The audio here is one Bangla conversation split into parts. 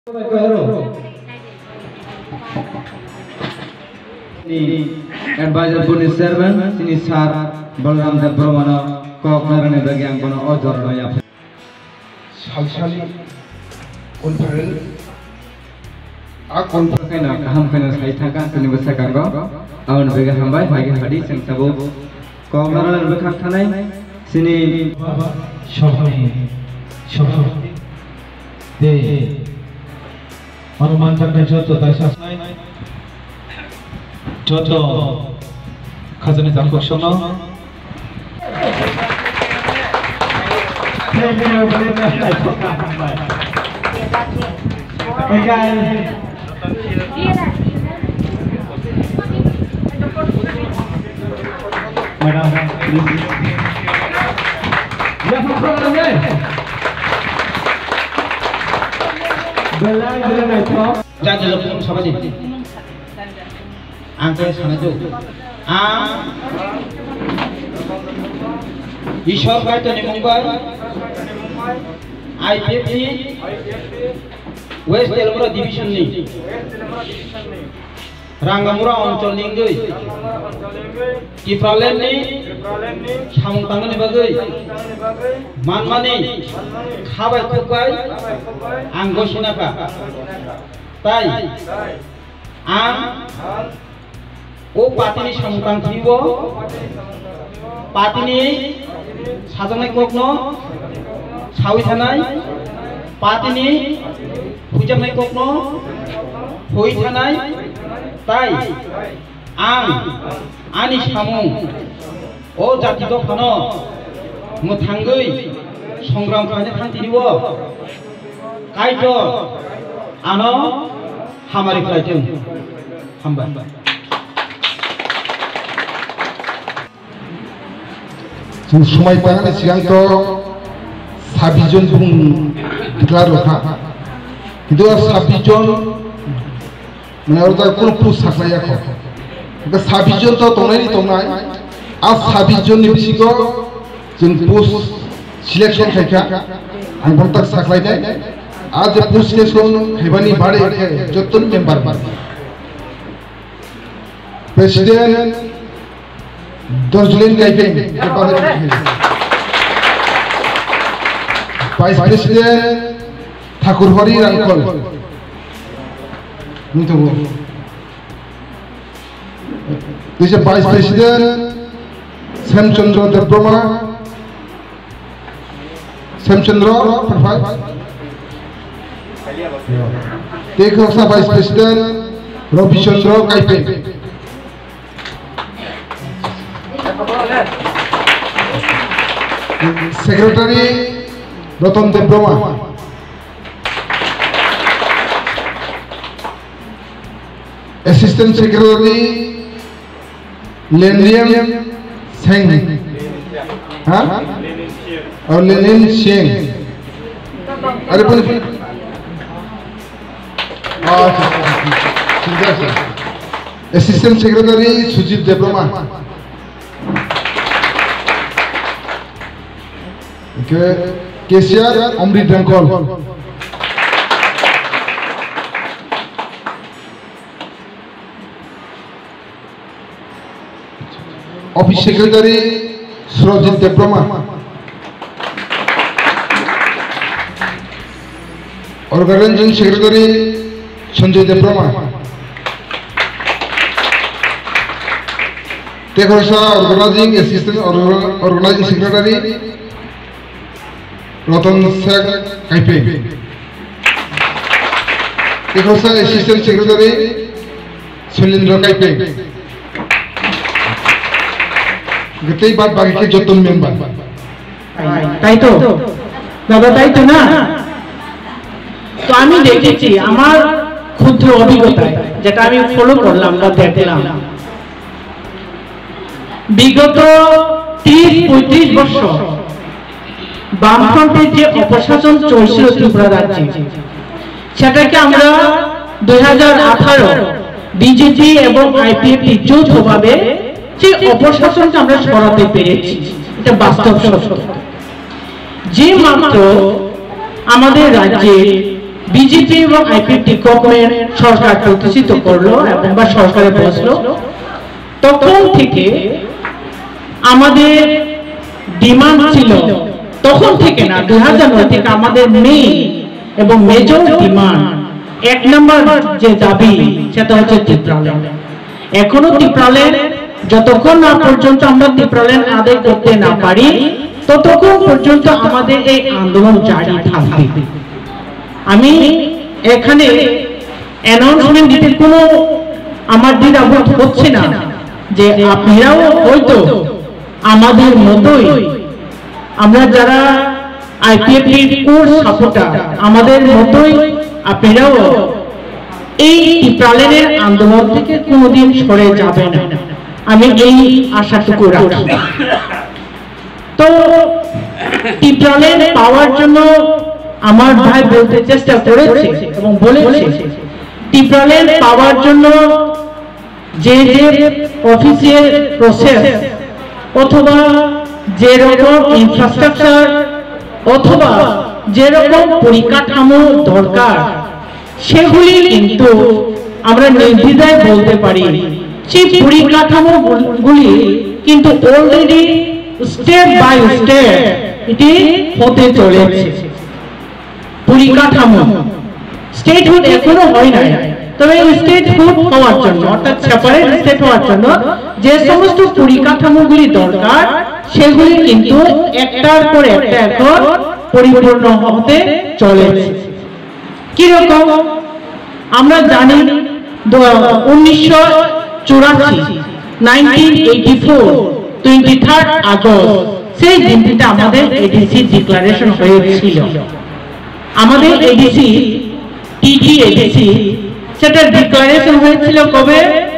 Advisor Punis Chairman, Sini Sar Balram Dev Brahmana, Koknaran Bagyang Kono Ojor Noya. Salsali Conference. A conference na kaham kana sai thaka kini basa kango. Aun bega hambai bagi hadi sing sabu. Koknaran bekak thanai sini Shophani de Hanuman Chakra Joto Dasha Joto Khazani Zamko Shono Jangan lupa sama dia. Angkat sana tu. Ishwar Bhai Tani Mumbai, IPFC, West Telangana Division ni, Rangamura Oncol Linggai, Kifralen ni, Samutanga ni bagai, Manmani, Khabai Kukai, Angoshinaka. Tai o patini samutang thibo patini sajanai kokno sawi thanai patini pujanai kokno hoi thanai tai ani samung o jati do phano mo thangai songram khane thantiribo kaito ano हमारे फ्लाइट हम जों समाय पागानि सिगांथ साबिजन बुं दिक्लारखा किन्तु साबिजन माने अरदा कोनो पुस साखलायाखो दा साबिजन तो तंनायनि तंनाय आ साबिजननि बिसिखौ जों पुस सिलेक्शन खायखा आं बंताक साखलायनाय आज पुस सिलेक्शन हेबानि बारे जतन मेम्बार प्रेसिडेंट दर्जुलिन गाइपें वाइस प्रेसिडेंट ठाकुरहरि रांखल वाइस प्रेसिडेंट श्यामचंद्र देवब्रमा श्यामचंद्र देखो सा वाइस प्रेसिडेंट रविचंद्र गाइपें secretary Ratan Debbarma assistant secretary लेनियम सिंह और लेनिन सिंह अरे बोल असिस्टेंट सेक्रेटरी सुजीत देवब्रमा केसीआर अमृत रंगल office secretary Surajit Debbarma organising secretary Sanjay Debbarma टेकोसा organising assistant organising secretary Ratan Sheikh गाइपें टेकोसा असिस्टेंट सेक्रेटरी शैलेंद्र गाइपें गतई बात बाकी के जतन मेंबर তাই তো দাদা তাই তো না তো আমি দেখেছি আমার ক্ষুদ্র অভিজ্ঞতায় যেটা আমি ফলো করলাম বা দেখলাম বিগত 30-35 বছর বামফ্রন্টের যে অপশাসন চলছিল ত্রিপুরা রাজ্যে সেটাকে আমরা 2018 বিজেপি এবং আইপিএফটি যৌথভাবে যে অপশাসনকে আমরা সরাতে পেরেছি এটা বাস্তব সত্য যে মাত্র আমাদের রাজ্যে বিজেপি এবং আইপিএফটি গভর্নমেন্ট সরকার প্রতিষ্ঠিত করলো এবং বা সরকারে বসলো, তখন থেকে আমাদের ডিমান্ড ছিল, তখন থেকে না 2009 থেকে আমাদের মেইন এবং মেজর ডিমান্ড, এক নম্বর যে দাবি সেটা হচ্ছে ত্রিপ্রালেন। এখনো ত্রিপ্রালেন যতক্ষণ না পর্যন্ত আমরা ত্রিপ্রালেন আদায় করতে না পারি ততক্ষণ পর্যন্ত আমাদের এই আন্দোলন জারি থাকবে। আমি এখানে অ্যানাউন্সমেন্ট দিতে কোনো আমার দ্বিধাবোধ হচ্ছে না যে আপনারাও হয়তো আমাদের মতোই, আমরা যারা আইপিএফটির কোর সাপোর্টার আমাদের মতোই আপনারাও এই ত্রিপ্রালেনের আন্দোলন থেকে কোনোদিন সরে যাবে না, আমি এই আশাটুকু রাখি। তো ত্রিপ্রালেন পাওয়ার জন্য আমার ভাই বলতে চেষ্টা করেছে এবং বলেছে, ত্রিপ্রালেন পাওয়ার জন্য যে যে অফিসিয়াল প্রসেস অথবা যে রকম ইনফ্রাস্ট্রাকচার অথবা যে রকম পরিকাঠামো দরকার সেগুলি কিন্তু আমরা নির্দ্বিধায় বলতে পারি সেই পরিকাঠামো গুলি কিন্তু অলরেডি স্টেপ বাই স্টেপ এটি হতে চলেছে। পরিকাঠামো স্টেটহুড এখনো হয় নাই, তবে স্টেটহুড হওয়ার জন্য অর্থাৎ সেপারেট স্টেট হওয়ার জন্য যে সমস্ত পরিকাঠামোগুলি দরকার সেগুলি কিন্তু একটার পর একটা এখন পরিপূর্ণ হতে চলেছে। কিরকম আমরা জানি 1984 23 আগস্ট সেই দিনটা আমাদের এডিসি ডিক্লারেশন হয়েছিল। আমাদের এডিসি টিটি এডিসি সেটা ডিক্লারেশন হয়েছিল কবে?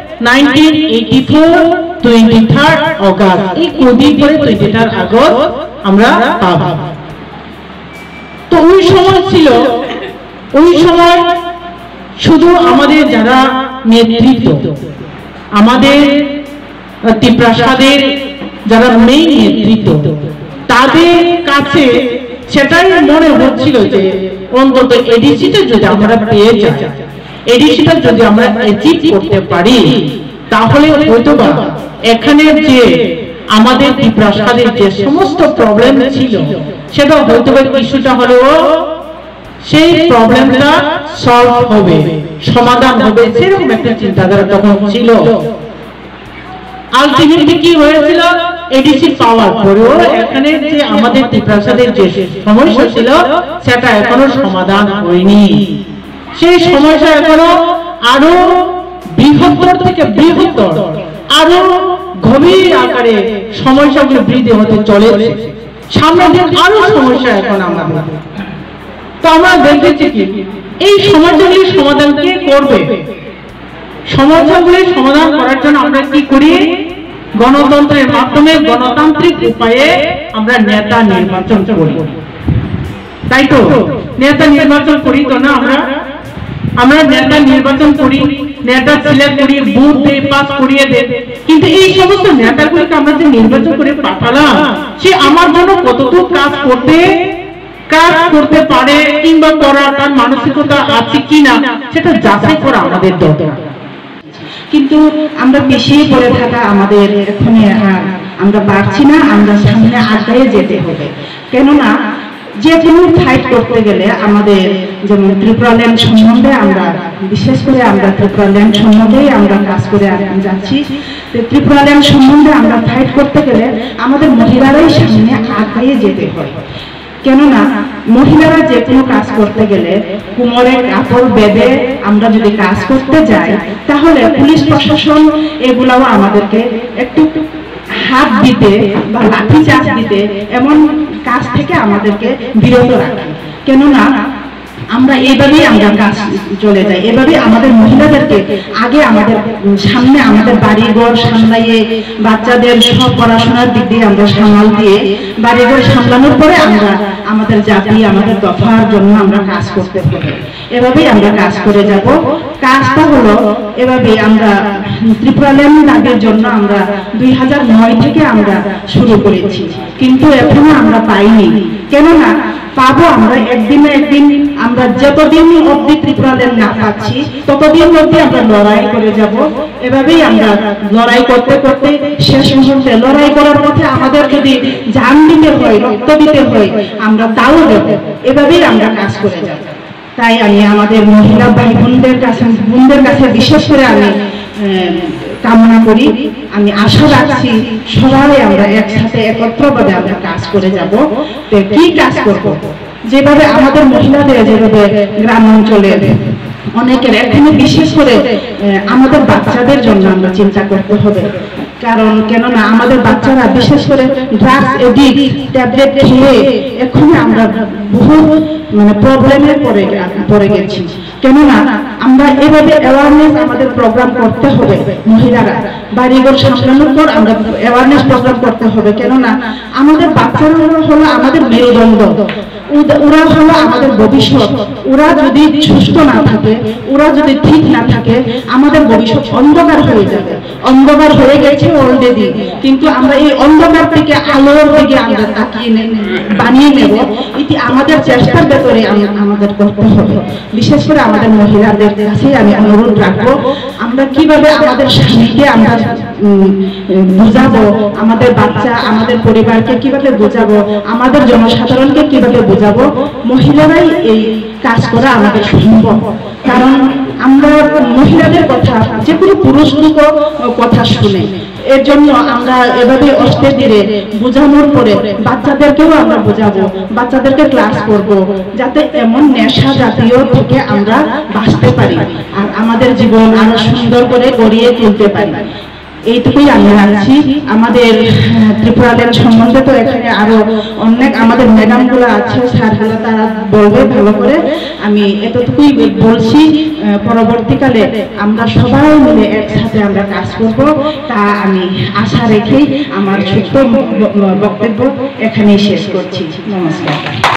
1984 23 আগস্ট। এই কদিন পরে 23 আগস্ট আমরা পাব। তো ওই সময় ছিল, ওই সময় শুধু আমাদের যারা নেতৃত্ব, আমাদের ত্রিপ্রাসাদের যারা মেইন নেতৃত্ব, তাদের কাছে সেটাই মনে হচ্ছিল যে অন্তত এডিসিটা যদি আমরা পেয়ে যাই, এডিসিটা যদি আমরা অ্যাচিভ করতে পারি তাহলে হয়তোবা এখানে যে আমাদের ত্রিপ্রাসাদের যে সমস্ত প্রবলেম ছিল সেটা হয়তোবা কিছুটা হলেও সেই প্রবলেমটা সলভ হবে, সমাধান হবে, সেরকম একটা চিন্তাধারা তখন ছিল। আলটিমেটলি কি হয়েছিল? এডিসি পাওয়ার পরেও এখানে যে আমাদের ত্রিপ্রাসাদের যে সমস্যা ছিল সেটা এখনো সমাধান হয়নি। সেই সমস্যা এখনো আরো বৃহত্তর থেকে বৃহত্তর, আরো গভীর আকারে সমস্যাগুলো বৃদ্ধি হতে চলেছে। সামনে দিন আরো সমস্যা এখন আমাদের। তো আমরা দেখেছি কি এই সমস্যাগুলির সমাধান কে করবে? সমস্যাগুলির সমাধান করার জন্য আমরা কি করি? গণতন্ত্রের মাধ্যমে গণতান্ত্রিক উপায়ে আমরা নেতা নির্বাচন করি, তাই তো? নেতা নির্বাচন করি তো না? আমরা নেতা নির্বাচন করি, নেতা সিলেক্ট করি, বুথ দিয়ে পাস করিয়ে দেন। কিন্তু এই সমস্ত নেতাগুলিকে আমরা যে নির্বাচন করে পাঠালাম সে আমার জন্য কতটুকু কাজ করতে পারে কিংবা করার তার মানসিকতা আছে কিনা সেটা যাচাই করা আমাদের দরকার। কিন্তু আমরা পিছিয়ে পড়ে থাকা আমাদের এখানে আমরা পারছি না, আমরা সামনে আগায়ে যেতে হবে। কেননা যে কোনো ফাইট করতে গেলে আমাদের যেমন ত্রিপুরাল্যান্ড সম্বন্ধে আমরা বিশেষ করে আমরা ত্রিপুরাল্যান্ড সম্বন্ধেই আমরা কাজ করে যাচ্ছি। ত্রিপুরাল্যান্ড সম্বন্ধে আমরা ফাইট করতে গেলে আমাদের মহিলারাই সামনে আগায়ে যেতে হয়। কেননা মহিলারা যে কোনো কাজ করতে গেলে কোমরে কাপড় বেঁধে আমরা যদি কাজ করতে যাই তাহলে পুলিশ প্রশাসন এগুলাও আমাদেরকে একটু হাত দিতে বা লাঠি চার্জ দিতে এমন কাজ থেকে আমাদেরকে বিরত রাখে। কেননা আমরা এভাবেই আমরা কাজ চলে যাই, এভাবে আমাদের মহিলাদেরকে আগে আমাদের সামনে আমাদের বাড়িঘর সামলাইয়ে বাচ্চাদের সব পড়াশোনার দিক দিয়ে আমরা সামাল দিয়ে বাড়িঘর সামলানোর পরে আমরা আমাদের জাতি আমাদের দফার জন্য আমরা কাজ করতে হবে। এভাবেই আমরা কাজ করে যাব। কাজটা হলো এভাবে আমরা ত্রিপুরাল্যান্ড দাবির জন্য আমরা 2009 থেকে আমরা শুরু করেছি, কিন্তু এখনো আমরা পাইনি। কেননা পাবো আমরা একদিন না একদিন। আমরা যতদিন অবধি ত্রিপুরাল্যান্ড না পাচ্ছি ততদিন অবধি আমরা লড়াই করে যাব। এভাবেই আমরা লড়াই করতে করতে শেষ মুহূর্তে লড়াই করার পথে আমাদের যদি জান দিতে হয়, রক্ত দিতে হয়, আমরা তাও দেব। এভাবেই আমরা কাজ করে যাব। তাই আমি আমাদের মহিলা ভাই বোনদের কাছে বিশেষ করে আমি কামনা করি, আমি আশা রাখছি সবাই আমরা একসাথে একত্রভাবে আমরা কাজ করে যাব। তো কি কাজ করব? যেভাবে আমাদের মহিলাদের যেভাবে গ্রাম অঞ্চলে অনেকের এখানে বিশেষ করে আমাদের বাচ্চাদের জন্য আমরা চিন্তা করতে হবে। কারণ কেননা আমাদের বাচ্চারা বিশেষ করে ড্রাগস এডিক্ট, ট্যাবলেট খেয়ে এখনই আমরা বহু প্রবলেমে পড়ে গেছি। কেননা আমরা এভাবে অ্যাওয়ারনেস আমাদের প্রোগ্রাম করতে হবে। মহিলারা বাড়িঘর সামলানোর পর আমরা অ্যাওয়ারনেস প্রোগ্রাম করতে হবে। কেননা আমাদের বাচ্চারা হলো আমাদের মেরুদণ্ড, ওরা হলো আমাদের ভবিষ্যৎ। ওরা যদি সুস্থ না থাকে, ওরা যদি ঠিক না থাকে, আমাদের ভবিষ্যৎ অন্ধকার হয়ে যাবে। অন্ধকার হয়ে গেছে অলরেডি, কিন্তু আমরা এই অন্ধকার থেকে আলোর দিকে আমরা তাকিয়ে বানিয়ে নেব, এটি আমাদের চেষ্টার ভেতরে আমাদের করতে হবে। বিশেষ করে আমাদের মহিলাদের কাছে আমি অনুরোধ রাখবো, আমরা কিভাবে আমাদের স্বামীকে আমরা বুঝাবো, আমাদের বাচ্চা আমাদের পরিবারকে কিভাবে বুঝাবো, আমাদের জনসাধারণকে কিভাবে বুঝাবো, মহিলারাই এই কাজ করা আমাদের সম্ভব। কারণ আমরা মহিলাদের কথা যে কোনো পুরুষ লোক কথা শুনে, এর জন্য আমরা এভাবে অস্তে ধীরে বোঝানোর পরে বাচ্চাদেরকেও আমরা বোঝাবো, বাচ্চাদেরকে ক্লাস করব, যাতে এমন নেশা জাতীয় থেকে আমরা বাঁচতে পারি আর আমাদের জীবন আরো সুন্দর করে গড়িয়ে তুলতে পারি। এইটুকুই আমি রাখছি। আমাদের ত্রিপুরাল্যান্ড সম্বন্ধে তো এখানে আরো অনেক আমাদের ম্যাডামগুলো আছে, স্যারগুলো তারা বলবে ভালো করে। আমি এতটুকুই বলছি, পরবর্তীকালে আমরা সবাই মিলে একসাথে আমরা কাজ করব, তা আমি আশা রেখেই আমার ছোট্ট বক্তব্য এখানেই শেষ করছি। নমস্কার।